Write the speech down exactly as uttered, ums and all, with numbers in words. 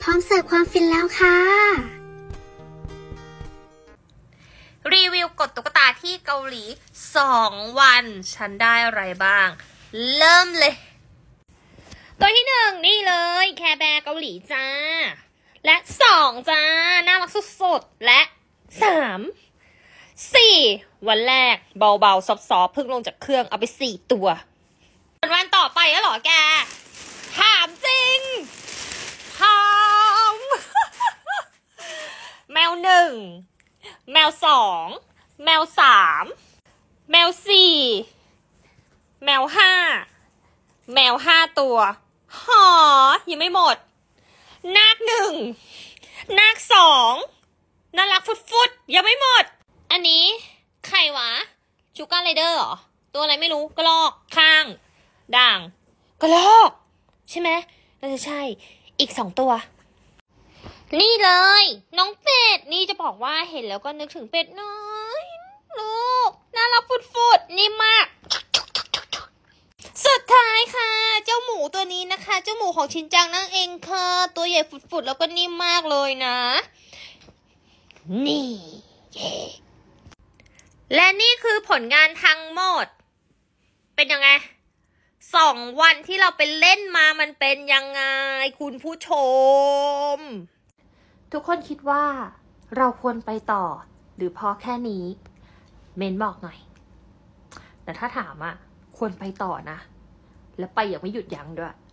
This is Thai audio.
ร้อมเสิร์ฟความฟินแล้วค่ะรีวิวกดตุ๊กตาที่เกาหลีสองวันฉันได้อะไรบ้างเริ่มเลยตัวที่หนึ่งนี่เลยแคร์แบร์เกาหลีจ้าและสองจ้าน่ารักสุดๆและสามสี่วันแรกเบาๆซอฟๆเพิ่งลงจากเครื่องเอาไปสี่ตัววันต่อไปแล้วเหรอแกถามจริงถามแมวหนึ่งแมวสองแมวสามแมวสี่แมวห้าแมวห้าตัวหอยังไม่หมดนาคหนึ่งนาคสองน่ารักฟุดๆยังไม่หมดอันนี้ใครวะชูการ์ไรเดอร์เหรอตัวอะไรไม่รู้กระรอกข้างด่างกระรอกใช่ไหมน่าจะใช่อีกสองตัวนี่เลยน้องเป็ดนี่จะบอกว่าเห็นแล้วก็นึกถึงเป็ดน้อยลูกน่ารักฟุดๆนิ่มมากสุดท้ายค่ะเจ้าหมูตัวนี้นะคะเจ้าหมูของชินจังนั่งเองค่ะตัวใหญ่ฟุดๆแล้วก็นิ่มมากเลยนะนี่เย่และนี่คือผลงานทั้งหมดเป็นยังไงสองวันที่เราไปเล่นมามันเป็นยังไงคุณผู้ชมทุกคนคิดว่าเราควรไปต่อหรือพอแค่นี้เมนบอกหน่อยแต่ถ้าถามอ่ะควรไปต่อนะและไปอย่างไม่หยุดยั้งด้วย